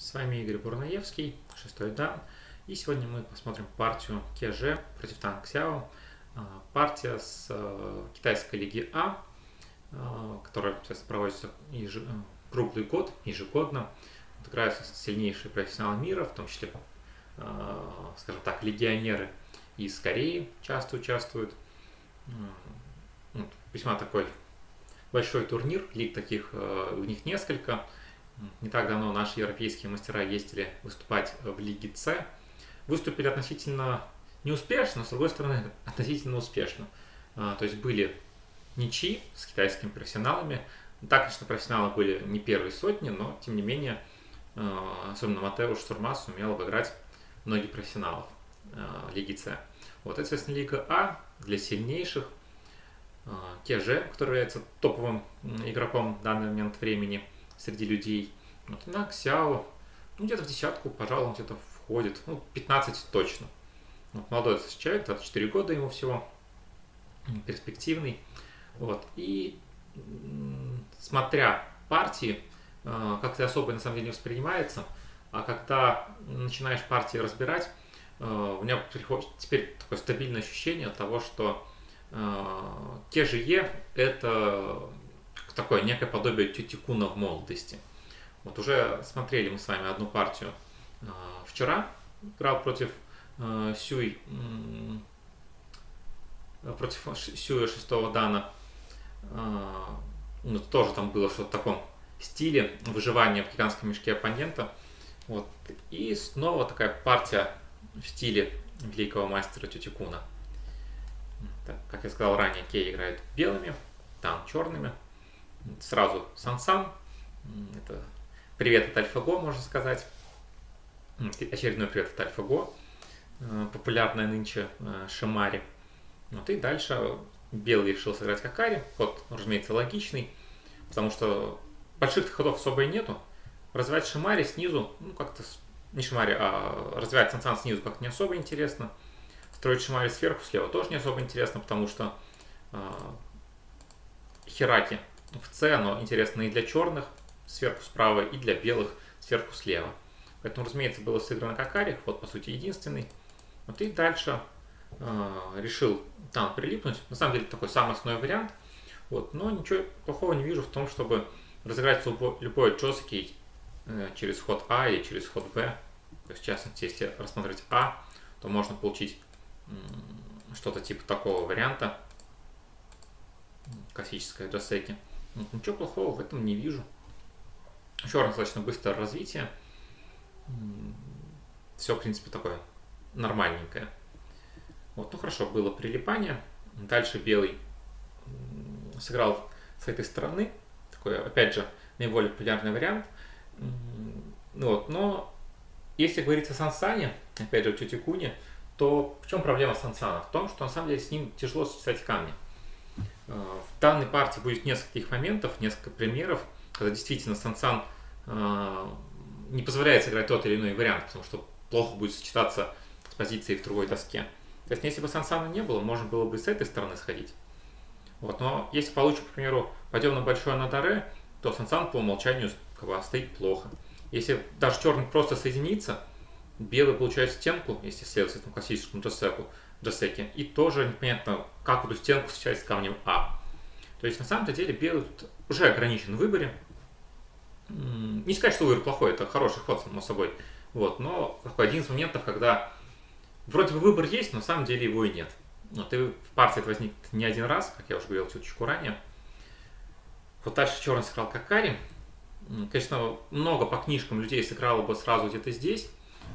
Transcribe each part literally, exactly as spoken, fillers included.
С вами Игорь Бурнаевский, шестой дан. И сегодня мы посмотрим партию Кеже против Тан Ксяо. Партия с китайской лиги А, которая проводится еж... круглый год, ежегодно. Играют сильнейшие профессионалы мира, в том числе, скажем так, легионеры из Кореи часто участвуют. Весьма такой большой турнир, лиг таких у них несколько. Не так давно наши европейские мастера ездили выступать в лиге С. Выступили относительно неуспешно, но с другой стороны относительно успешно. То есть были ничьи с китайскими профессионалами. Так, конечно, профессионалы были не первые сотни, но тем не менее, особенно Матеуш Сурмас умел обыграть многих профессионалов лиги С. Вот, это, соответственно, лига А для сильнейших. Кеже, который является топовым игроком в данный момент времени среди людей. Вот на Ксяо, ну, где-то в десятку, пожалуй, где-то входит, ну, пятнадцать точно. Вот, молодой человек, двадцать четыре года ему всего, перспективный. Вот, и смотря партии, как-то особо на самом деле не воспринимается, а когда начинаешь партии разбирать, у меня приходит теперь такое стабильное ощущение того, что Кеже это такое некое подобие Тютикуна в молодости. Вот уже смотрели мы с вами одну партию э, вчера, играл против э, Сюй, э, против Сюя шестого дана. Э, ну, тоже там было что-то в таком стиле выживания в гигантском мешке оппонента. Вот. И снова такая партия в стиле великого мастера Тютикуна. Так, как я сказал ранее, Кей играет белыми, там черными. Сразу Сан-Сан, это привет от Альфа-Го, можно сказать, очередной привет от Альфа-Го, популярная нынче Шимари. Вот, и дальше белый решил сыграть Хакари, ход, разумеется, логичный, потому что больших ходов особо и нету. Развивать Шимари снизу, ну как-то, не Шимари, а развивать Сан-Сан снизу как-то не особо интересно. Строить Шимари сверху, слева тоже не особо интересно, потому что э, Хираки в С, но интересно и для черных сверху справа, и для белых сверху слева. Поэтому, разумеется, было сыграно Хакари, вот по сути единственный. Вот и дальше э, решил там прилипнуть. На самом деле такой самый основной вариант. Вот, но ничего плохого не вижу в том, чтобы разыграть любой, любой Джосики э, через ход А или через ход Б. То есть, в частности, если рассмотреть А, то можно получить э, что-то типа такого варианта. Классическая Джосеки. Ничего плохого в этом не вижу. Еще раз достаточно быстрое развитие. Все, в принципе, такое нормальненькое. Вот, ну хорошо, было прилипание. Дальше белый сыграл с этой стороны. Такой, опять же, наиболее популярный вариант. Вот, но если говорить о Сан-Сане, опять же, о Тютикуне, то в чем проблема Сан-Сана? В том, что на самом деле с ним тяжело сочетать камни. В данной партии будет несколько таких моментов, несколько примеров, когда действительно Сан-Сан э, не позволяет сыграть тот или иной вариант, потому что плохо будет сочетаться с позицией в другой доске. То есть, если бы Сан-Сана не было, можно было бы с этой стороны сходить. Вот, но если получим, к примеру, пойдем на большое Надаре, то Сан-Сан по умолчанию как бы, стоит плохо. Если даже черный просто соединится, белый получает стенку, если следовать этому классическому джосеку, Джосеки, и тоже непонятно, как эту стенку сочетать с камнем А. То есть на самом деле белый тут уже ограничен в выборе. Не сказать, что выбор плохой, это хороший ход, само собой. Вот, но такой один из моментов, когда вроде бы выбор есть, но на самом деле его и нет. Вот, и в партии это возникнет не один раз, как я уже говорил чуточку ранее. Вот дальше черный сыграл Хакари. Конечно, много по книжкам людей сыграло бы сразу где-то здесь.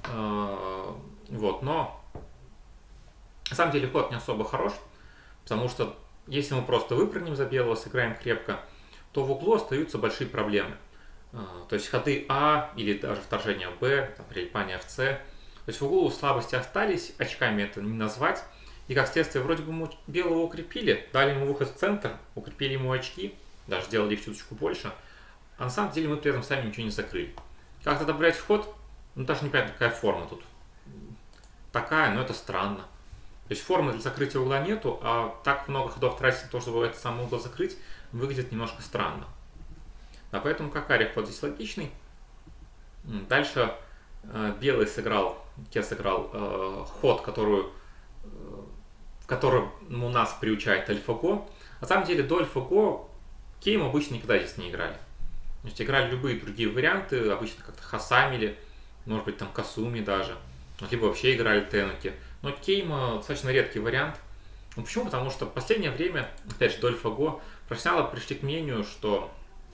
Вот, но на самом деле ход не особо хорош, потому что если мы просто выпрыгнем за белого, сыграем крепко, то в углу остаются большие проблемы. То есть ходы А или даже вторжение Б, там, прилипание в С. То есть в углу слабости остались, очками это не назвать. И как следствие, вроде бы мы белого укрепили, дали ему выход в центр, укрепили ему очки, даже сделали их чуточку больше. А на самом деле мы при этом сами ничего не закрыли. Как тогда брать вход? Ну даже непонятно, какая форма тут. Такая, но это странно. То есть формы для закрытия угла нету, а так много ходов тратить на то, чтобы этот самый угол закрыть, выглядит немножко странно. Да, поэтому Хакари ход здесь логичный. Дальше э, белый сыграл, я сыграл э, ход, которую, э, в котором у нас приучает альфа-го. На самом деле до альфа-го кейм обычно никогда здесь не играли. То есть играли любые другие варианты, обычно как-то хасамили, может быть там касуми даже, либо вообще играли тенуки. Но кейм достаточно редкий вариант. Ну, почему? Потому что в последнее время, опять же, до альфа-го, профессионалы пришли к мнению, что,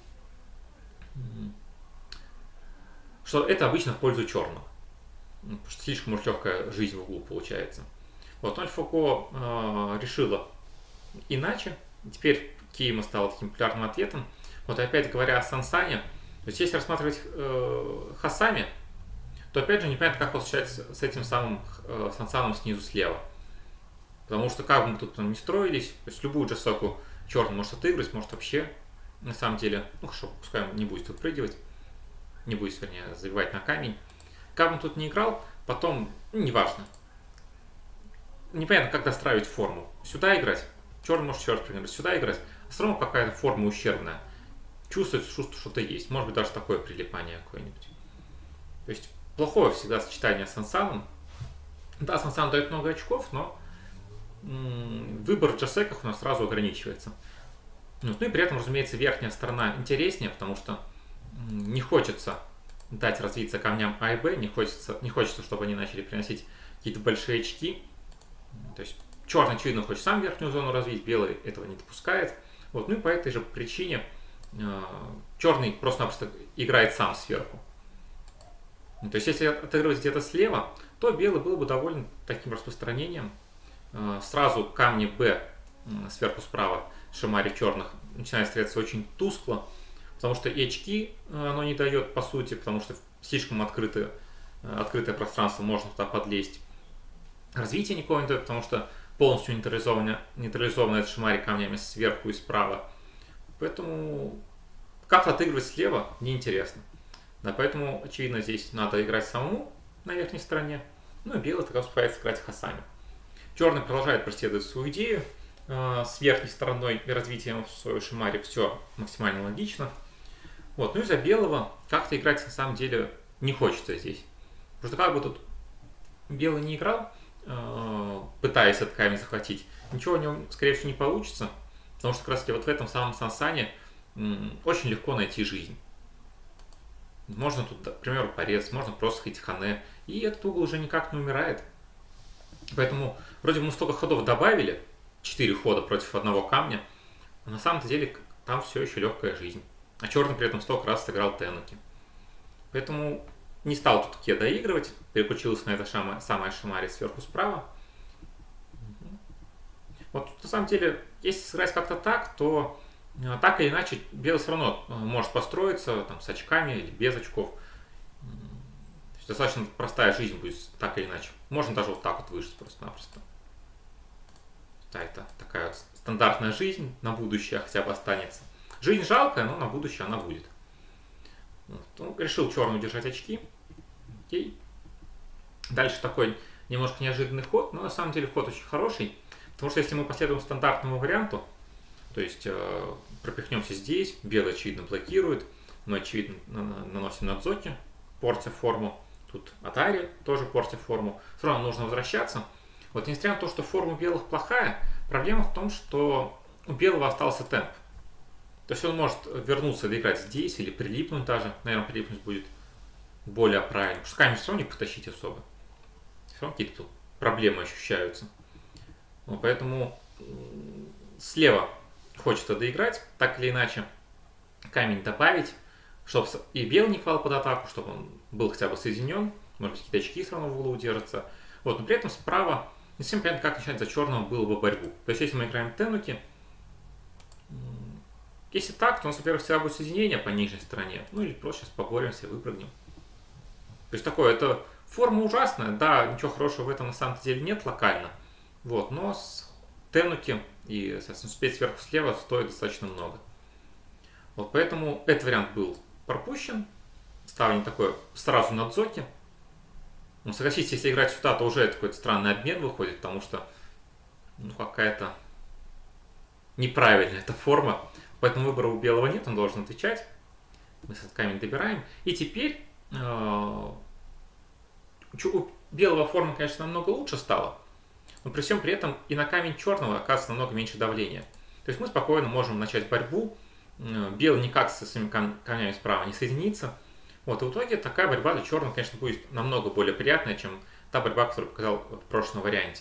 что это обычно в пользу черного. Потому что слишком уж легкая жизнь в углу получается. Вот, но альфа-го э, решила иначе. Теперь кейма стала таким популярным ответом. Вот, и опять говоря о сансане, то есть если рассматривать э, хасами, то опять же непонятно, как получается с этим самым э, сансаном снизу слева. Потому что как бы мы тут потом не строились, то есть любую джессоку черный может отыгрывать, может вообще, на самом деле, ну хорошо, пускай он не будет выпрыгивать, не будет, вернее, забивать на камень. Как бы он тут не играл, потом, ну, неважно. Непонятно, как достраивать форму. Сюда играть, черный может еще раз прыгнуть, сюда играть, а все равно какая-то форма ущербная. Чувствуется, что что-то есть, может быть даже такое прилипание какое-нибудь. То есть плохое всегда сочетание с сансаном. Да, сансан дает много очков, но выбор в джессеках у нас сразу ограничивается. Ну и при этом, разумеется, верхняя сторона интереснее, потому что не хочется дать развиться камням А и Б, не хочется, не хочется, чтобы они начали приносить какие-то большие очки. То есть черный, очевидно, хочет сам верхнюю зону развить, белый этого не допускает. Вот. Ну и по этой же причине э, черный просто-напросто играет сам сверху. То есть если отыгрывать где-то слева, то белый был бы доволен таким распространением. Сразу камни Б сверху справа шимари черных начинает стреляться очень тускло, потому что и очки оно не дает по сути, потому что слишком открытое, открытое пространство, можно туда подлезть. Развитие никого не дает, потому что полностью нейтрализовано, нейтрализовано это шимари камнями сверху и справа. Поэтому как отыгрывать слева неинтересно. Да, поэтому, очевидно, здесь надо играть самому на верхней стороне, ну и белый тогда успевает сыграть хасами. Черный продолжает преследовать свою идею э, с верхней стороной и развитием в свою шимари, все максимально логично. Вот. Ну и за белого как-то играть на самом деле не хочется здесь. Потому что как бы тут белый не играл, э, пытаясь этот камень захватить, ничего у него, скорее всего, не получится. Потому что как раз вот в этом самом сансане э, очень легко найти жизнь. Можно тут, к примеру, порез, можно просто ходить хане, и этот угол уже никак не умирает. Поэтому вроде бы мы столько ходов добавили, четыре хода против одного камня, но на самом деле там все еще легкая жизнь. А черный при этом столько раз сыграл тенуки. Поэтому не стал тут ке доигрывать, переключился на это шама, самое шимари сверху справа. Вот на самом деле, если сыграть как-то так, то так или иначе белый все равно может построиться там, с очками или без очков. Достаточно простая жизнь будет так или иначе. Можно даже вот так вот выжить просто-напросто. Да, это такая вот стандартная жизнь, на будущее хотя бы останется. Жизнь жалкая, но на будущее она будет. Вот. Ну, решил черный удержать очки. Окей. Дальше такой немножко неожиданный ход, но на самом деле ход очень хороший. Потому что если мы последуем стандартному варианту, то есть э, пропихнемся здесь, белый очевидно блокирует, мы очевидно наносим надзоки, портя форму. Тут атари тоже портит форму. Все равно нужно возвращаться. Вот несмотря на то, что форма у белых плохая, проблема в том, что у белого остался темп. То есть он может вернуться доиграть здесь или прилипнуть даже. Наверное, прилипнуть будет более правильно. Потому что камень все равно не потащить особо. Все равно какие-то тут проблемы ощущаются. Ну, поэтому слева хочется доиграть, так или иначе. Камень добавить, чтобы и белый не клал под атаку, чтобы он был хотя бы соединен. Может быть, какие-то очки все равно в углу удержатся. Вот, но при этом справа не совсем понятно, как начать за черного было бы борьбу. То есть, если мы играем тенуки, если так, то у нас, во-первых, всегда будет соединение по нижней стороне. Ну или просто сейчас поборемся, выпрыгнем. То есть такое, это форма ужасная, да, ничего хорошего в этом на самом деле нет локально. Вот, но с тенуки и, соответственно, успеть сверху слева стоит достаточно много. Вот поэтому этот вариант был пропущен. Ставлю такое сразу на дзоки. Ну, согласитесь, если играть сюда, то уже какой-то странный обмен выходит, потому что ну, какая-то неправильная эта форма. Поэтому выбора у белого нет, он должен отвечать. Мы с камень добираем. И теперь э, у белого форма, конечно, намного лучше стала, но при всем при этом и на камень черного оказывается намного меньше давления. То есть мы спокойно можем начать борьбу, белый никак со своими камнями справа не соединится. Вот, и в итоге такая борьба для черного, конечно, будет намного более приятная, чем та борьба, которую показал в прошлом варианте.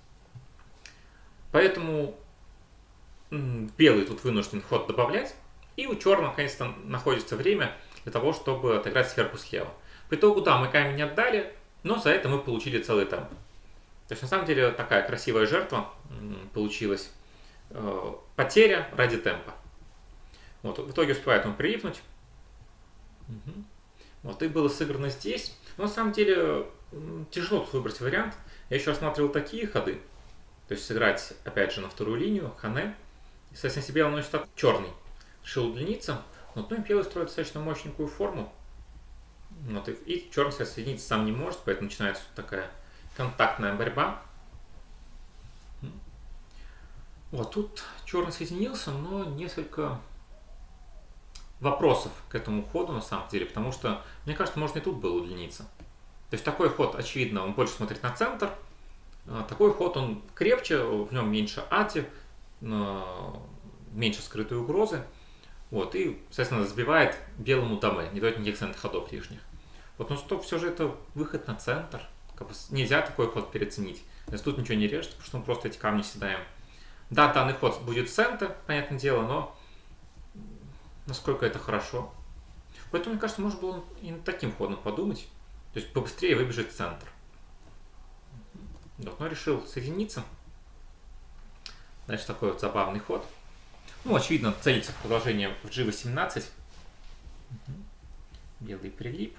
Поэтому белый тут вынужден ход добавлять, и у черного, наконец-то, находится время для того, чтобы отыграть сверху слева. По итогу, да, мы камень не отдали, но за это мы получили целый темп. То есть, на самом деле, такая красивая жертва получилась. Потеря ради темпа. Вот, в итоге успевает он прилипнуть. Угу. Вот, и было сыграно здесь. Но на самом деле тяжело выбрать вариант. Я еще рассматривал такие ходы. То есть сыграть, опять же, на вторую линию, хане. И, соответственно, себе он носит так черный. Решил удлиниться. Но ну, белый строит достаточно мощненькую форму. Вот, и, и черный соединиться сам не может, поэтому начинается такая контактная борьба. Вот тут черный соединился, но несколько вопросов к этому ходу на самом деле, потому что, мне кажется, можно и тут было удлиниться. То есть такой ход, очевидно, он больше смотрит на центр, такой ход, он крепче, в нем меньше ати, меньше скрытой угрозы, вот, и, соответственно, забивает белому даме, не дает никаких центрных ходов лишних. Вот, но стоп, все же это выход на центр, как бы нельзя такой ход переоценить. То есть тут ничего не режет, потому что мы просто эти камни седаем. Да, данный ход будет центр, понятное дело, но насколько это хорошо. Поэтому, мне кажется, можно было и над таким ходом подумать. То есть побыстрее выбежать в центр. Вот, но решил соединиться. Дальше такой вот забавный ход. Ну, очевидно, целится в продолжение в джи восемнадцать. Белый прилип.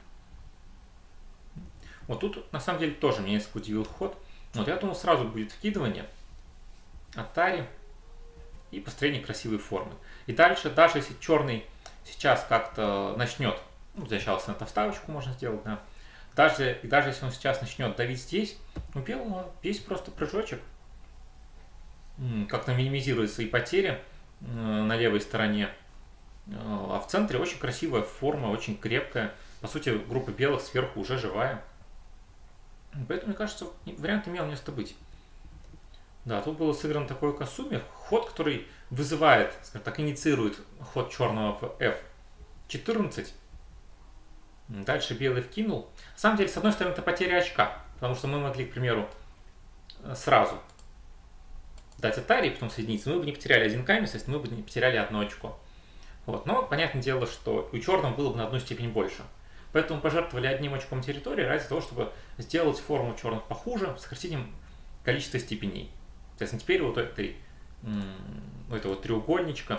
Вот тут, на самом деле, тоже меня несколько удивил ход. Вот я думал, сразу будет вкидывание. Атари и построение красивой формы. И дальше, даже если черный сейчас как-то начнет, ну, сначала на вставочку можно сделать, да, даже, и даже если он сейчас начнет давить здесь, у белого есть просто прыжочек, как-то минимизирует свои потери на левой стороне, а в центре очень красивая форма, очень крепкая, по сути, группа белых сверху уже живая. Поэтому, мне кажется, вариант имел место быть. Да, тут было сыграно такой косуми, ход, который вызывает, скажем так, инициирует ход черного в эф четырнадцать. Дальше белый вкинул. На самом деле, с одной стороны, это потеря очка, потому что мы могли, к примеру, сразу дать атари, потом соединиться. Мы бы не потеряли один камень, соответственно, мы бы не потеряли одно очко. Вот. Но, понятное дело, что у черного было бы на одну степень больше. Поэтому пожертвовали одним очком территории ради того, чтобы сделать форму черных похуже, сократить им количество степеней. Соответственно, теперь вот этой, у этого треугольничка,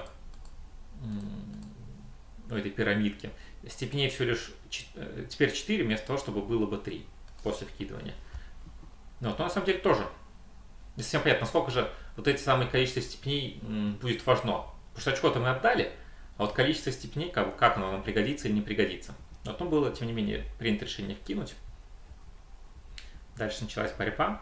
у этой пирамидки, степеней всего лишь теперь четыре, вместо того, чтобы было бы три после вкидывания. Вот. Но на самом деле тоже не совсем понятно, насколько же вот эти самые количество степеней будет важно. Потому что очко-то мы отдали, а вот количество степеней, как, как оно нам пригодится или не пригодится. Но потом было, тем не менее, принято решение вкинуть. Дальше началась борьба.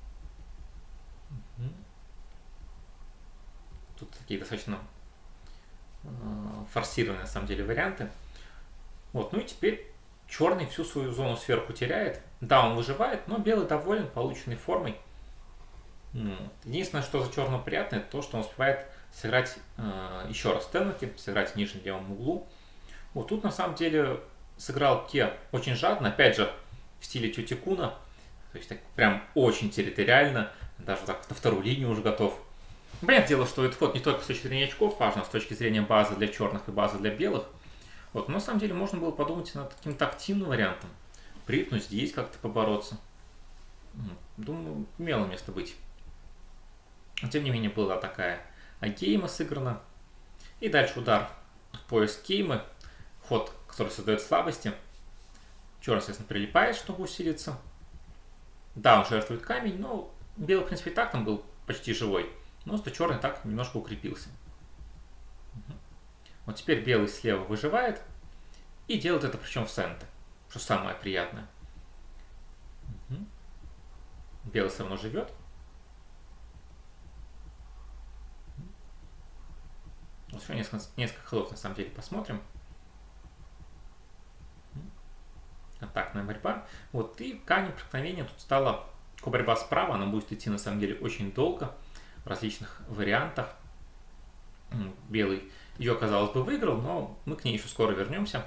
Тут такие достаточно э, форсированные, на самом деле, варианты. Вот, ну и теперь черный всю свою зону сверху теряет. Да, он выживает, но белый доволен полученной формой. Единственное, что за черного приятно, это то, что он успевает сыграть э, еще раз теннеки, сыграть в нижнем левом углу. Вот тут, на самом деле, сыграл Ке очень жадно, опять же, в стиле тети Куна. То есть, так прям очень территориально, даже так на вторую линию уже готов. Понятное дело, что этот ход не только с точки зрения очков важно, а с точки зрения базы для черных и базы для белых. Вот, но на самом деле можно было подумать над каким-то активным вариантом. Припнуть здесь как-то побороться. Думаю, имело место быть. Но тем не менее была такая агейма сыграна. И дальше удар в пояс кеймы. Ход, который создает слабости. Черный, естественно, прилипает, чтобы усилиться. Да, он жертвует камень, но белый, в принципе, и так там был почти живой. Но что черный так немножко укрепился. Вот теперь белый слева выживает. И делает это причем в центре. Что самое приятное. Белый все равно живет. Вот еще несколько, несколько ходов на самом деле посмотрим. контактная борьба. Вот, и камень преткновения тут стала борьба справа, она будет идти на самом деле очень долго, в различных вариантах. Белый ее, казалось бы, выиграл, но мы к ней еще скоро вернемся.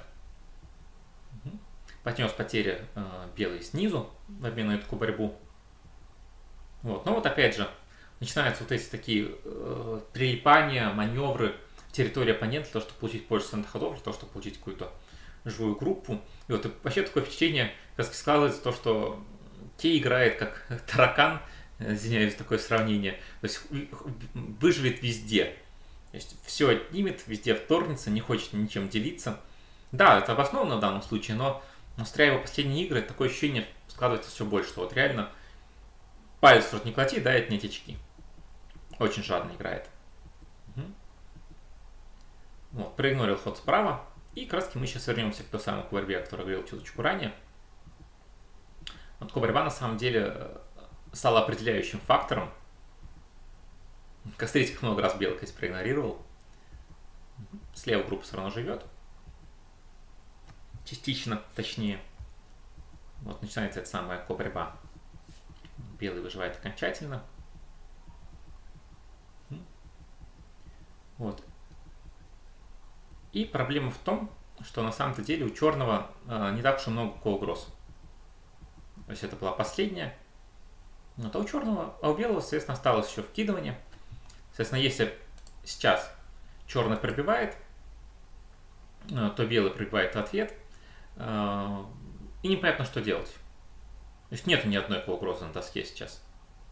Понес потери э, белый снизу в обмен на эту борьбу. Вот. Но вот опять же, начинаются вот эти такие э, прилипания, маневры в территории оппонента, для того, чтобы получить больше центрных ходов, для того, чтобы получить какую-то живую группу. И вот и вообще такое впечатление, как складывается, то, что Те играет как таракан, извиняюсь, такое сравнение, то есть выживет везде. То есть все отнимет, везде вторгнется, не хочет ничем делиться. Да, это обоснованно в данном случае, но устраивая последние игры, такое ощущение складывается все больше, что вот реально палец в рот не клади, дай отнять очки. Очень жадно играет. Угу. Вот, проигнорил ход справа. И как раз мы сейчас вернемся к той самой борьбе, о которой говорил чуточку ранее. Вот борьба на самом деле стала определяющим фактором. Как смотрите, как много раз белый здесь проигнорировал. Слева группа все равно живет. Частично, точнее. Вот начинается эта самая ко-борьба. Белый выживает окончательно. Вот. И проблема в том, что на самом-то деле у черного э, не так уж и много ко-угроз. То есть это была последняя. Но то у черного, а у белого, соответственно, осталось еще вкидывание. Соответственно, если сейчас черный пробивает, э, то белый пробивает в ответ. Э, и непонятно, что делать. То есть нет ни одной ко-угрозы на доске сейчас.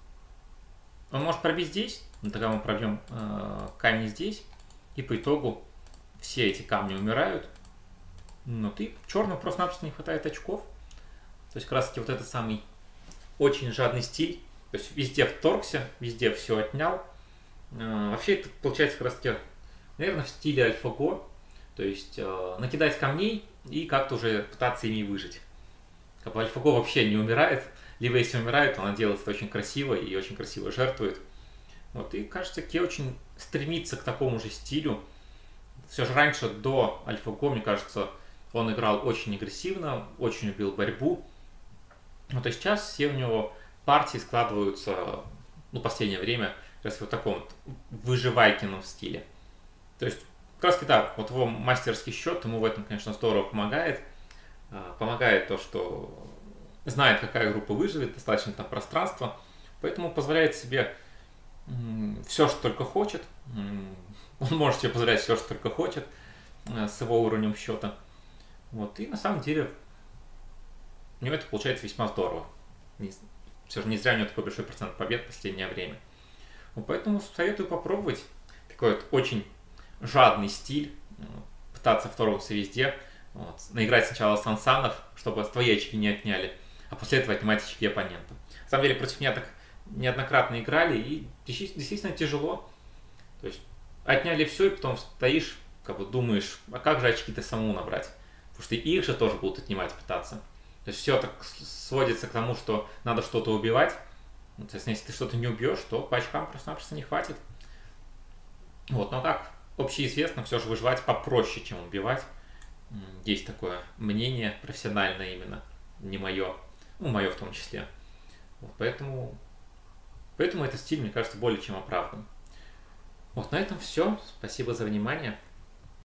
Он может пробить здесь, но тогда мы пробьем э, камни здесь, и по итогу все эти камни умирают. Но ты черному просто-напросто не хватает очков. То есть как раз таки вот этот самый очень жадный стиль. То есть везде вторгся, везде все отнял. Э, вообще это получается как раз таки, наверное, в стиле альфа-го. То есть э, накидать камней и как-то уже пытаться ими выжить. Как бы альфа-го вообще не умирает. Либо если умирает, то она делает это очень красиво и очень красиво жертвует. Вот, и кажется, Ке очень стремится к такому же стилю. Все же раньше, до альфа-го, мне кажется, он играл очень агрессивно, очень любил борьбу. Но то сейчас все у него партии складываются, ну, в последнее время, как раз в таком вот выживайкином стиле. То есть, как раз да, вот его мастерский счет ему в этом, конечно, здорово помогает. Помогает то, что знает, какая группа выживет, достаточно там пространства, поэтому позволяет себе все, что только хочет. Он может себе позволять все, что только хочет с его уровнем счета. Вот. И на самом деле у него это получается весьма здорово. Все же не зря у него такой большой процент побед в последнее время. Вот поэтому советую попробовать такой вот очень жадный стиль, пытаться вторгнуться везде. Вот. Наиграть сначала сансанов, чтобы твои очки не отняли, а после этого отнимать очки оппонента. На самом деле против меня так неоднократно играли, и действительно тяжело. То есть отняли все, и потом стоишь, как бы думаешь, а как же очки-то самому набрать? Потому что их же тоже будут отнимать пытаться. То есть все так сводится к тому, что надо что-то убивать. Соответственно, если ты что-то не убьешь, то по очкам просто-напросто не хватит. Вот, но как общеизвестно, все же выживать попроще, чем убивать. Есть такое мнение профессиональное именно, не мое, ну, мое в том числе. Вот, поэтому, поэтому этот стиль, мне кажется, более чем оправдан. Вот на этом все. Спасибо за внимание.